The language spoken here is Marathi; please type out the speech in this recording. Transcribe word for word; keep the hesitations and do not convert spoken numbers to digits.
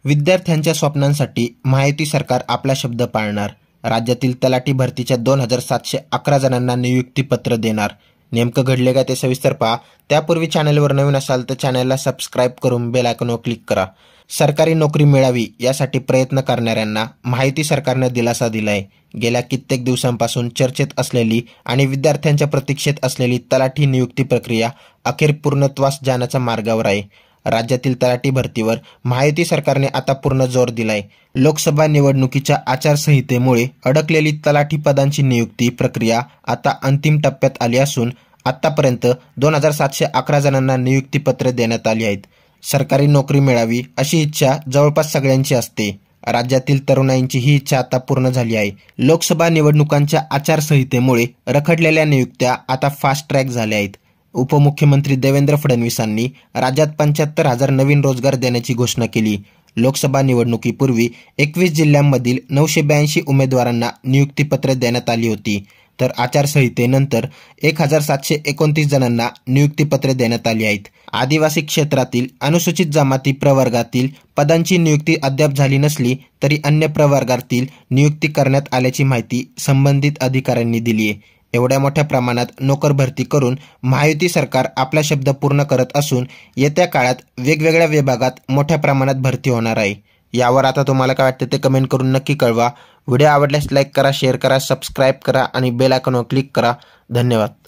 विद्यार्थ्यांच्या स्वप्नांसाठी महायुती सरकार आपला शब्द पाळणार. राज्यातील तलाठी भरतीच्या दोन हजार सातशे अकरा जणांना नियुक्तीपत्र देणार. नेमकं घडले का ते सविस्तर पहा. त्यापूर्वी चॅनलवर नवीन असाल तर चॅनलला सबस्क्राईब करून बेल आयकॉनवर क्लिक करा. सरकारी नोकरी मिळावी यासाठी प्रयत्न करणाऱ्यांना महायुती सरकारनं दिलासा दिलाय. गेल्या कित्येक दिवसांपासून चर्चेत असलेली आणि विद्यार्थ्यांच्या प्रतीक्षेत असलेली तलाठी नियुक्ती प्रक्रिया अखेर पूर्णत्वास जाण्याच्या मार्गावर आहे. राज्यातील तलाठी भरतीवर महायुती सरकारने आता पूर्ण जोर दिलाय. लोकसभा निवडणुकीच्या आचारसंहितेमुळे अडकलेली तलाठी पदांची नियुक्ती प्रक्रिया आता अंतिम टप्प्यात आली असून आतापर्यंत दोन हजार सातशे अकरा जणांना नियुक्तीपत्र देण्यात आली आहेत. सरकारी नोकरी मिळावी अशी इच्छा जवळपास सगळ्यांची असते. राज्यातील तरुणाईंची ही इच्छा आता पूर्ण झाली आहे. लोकसभा निवडणुकांच्या आचारसंहितेमुळे रखडलेल्या नियुक्त्या आता फास्ट ट्रॅक झाल्या आहेत. उपमुख्यमंत्री देवेंद्र फडणवीसांनी राज्यात पंच्याहत्तर हजार नवीन रोजगार देण्याची घोषणा केली. लोकसभा निवडणुकीपूर्वी एकवीस जिल्ह्यांमधील नऊशे ब्याऐंशी उमेदवारांना नियुक्तीपत्र देण्यात आली होती. तर आचारसंहितेनंतर एक हजार सातशे एकोणतीस जणांना नियुक्तीपत्र देण्यात आली आहेत. आदिवासी क्षेत्रातील अनुसूचित जमाती प्रवर्गातील पदांची नियुक्ती अद्याप झाली नसली तरी अन्य प्रवर्गातील नियुक्ती करण्यात आल्याची माहिती संबंधित अधिकाऱ्यांनी दिली आहे. एवढ्या मोठ्या प्रमाणात नोकर भरती करून महायुती सरकार आपला शब्द पूर्ण करत असून येत्या काळात वेगवेगळ्या विभागात मोठ्या प्रमाणात भरती होणार आहे. यावर आता तुम्हाला काय वाटतं ते कमेंट करून नक्की कळवा. व्हिडिओ आवडल्यास लाईक करा, शेअर करा, सबस्क्राईब करा आणि बेल आयकॉनवर क्लिक करा. धन्यवाद.